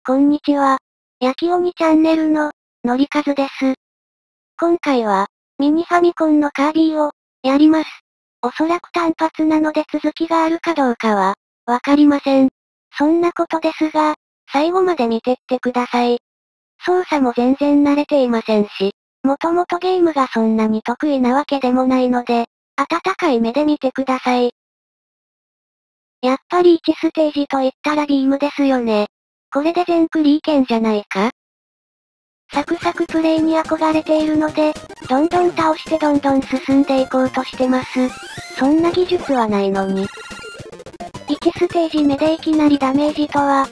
こんにちは。焼き鬼チャンネルの、のりかずです。今回は、ミニファミコンのカービィを、やります。おそらく単発なので続きがあるかどうかは、わかりません。そんなことですが、最後まで見てってください。操作も全然慣れていませんし、もともとゲームがそんなに得意なわけでもないので、温かい目で見てください。やっぱり1ステージと言ったらビームですよね。これで全クリいけんじゃないか？サクサクプレイに憧れているので、どんどん倒してどんどん進んでいこうとしてます。そんな技術はないのに。1ステージ目でいきなりダメージとは。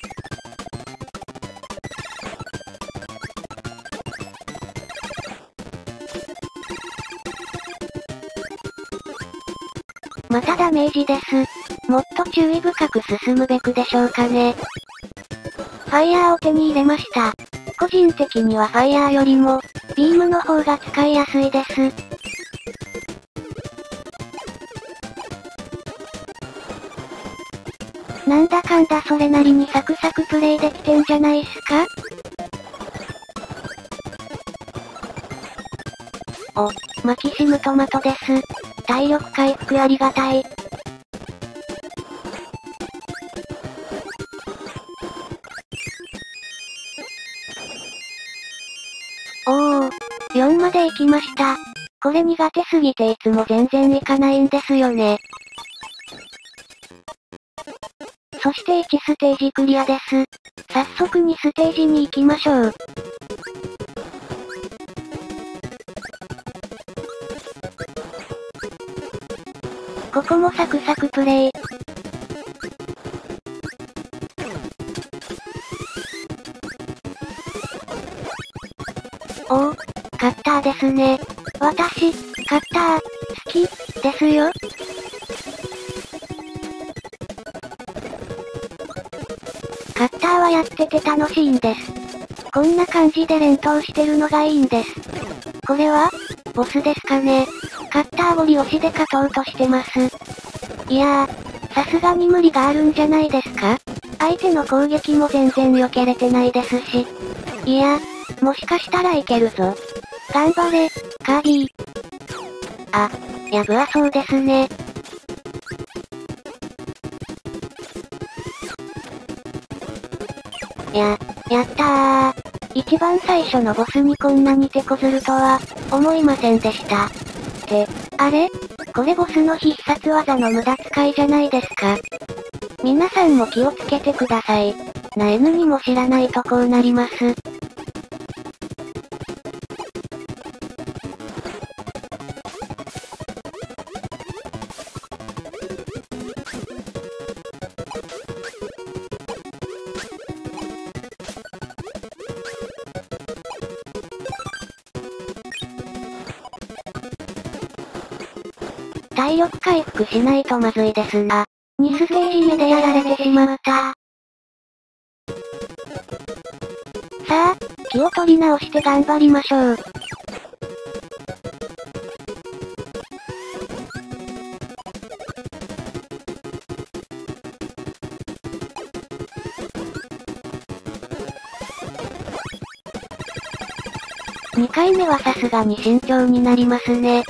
またダメージです。もっと注意深く進むべくでしょうかね。ファイヤーを手に入れました。個人的にはファイヤーよりも、ビームの方が使いやすいです。なんだかんだそれなりにサクサクプレイできてんじゃないっすか？お、マキシムトマトです。体力回復ありがたい。おー、4まで行きました。これ苦手すぎていつも全然いかないんですよね。そして1ステージクリアです。早速2ステージに行きましょう。ここもサクサクプレイ。おー、カッターですね。私、カッター、好き、ですよ。カッターはやってて楽しいんです。こんな感じで連投してるのがいいんです。これはボスですかね。カッターゴリ押しで勝とうとしてます。いやー、さすがに無理があるんじゃないですか？相手の攻撃も全然避けれてないですし。いや、もしかしたらいけるぞ。頑張れ、カービィ。あ、やぶはそうですね。やったー。一番最初のボスにこんなに手こずるとは、思いませんでした。あれ？これボスの必殺技の無駄遣いじゃないですか。皆さんも気をつけてください。な N にも知らないとこうなります。体力回復しないとまずいですな。2ステージ目でやられてしまった。さあ、気を取り直して頑張りましょう。2回目はさすがに慎重になりますね。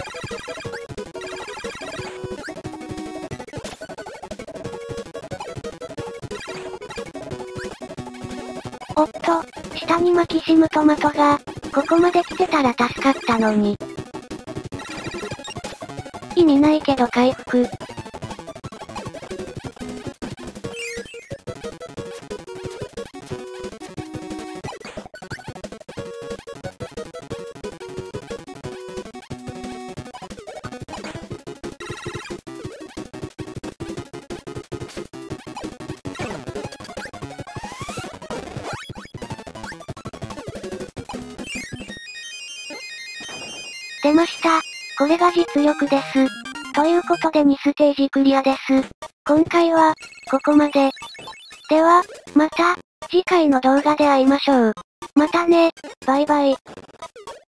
おっと、下にマキシムトマトが、ここまで来てたら助かったのに。意味ないけど回復。出ました。これが実力です。ということで2ステージクリアです。今回は、ここまで。では、また、次回の動画で会いましょう。またね、バイバイ。